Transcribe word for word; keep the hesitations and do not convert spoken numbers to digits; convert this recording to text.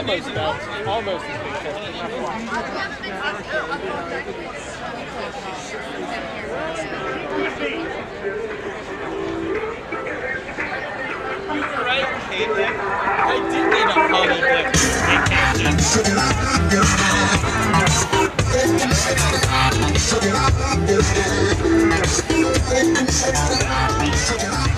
almost belt, almost as big as Right, Caitlin. I did need a hollow dip vacation.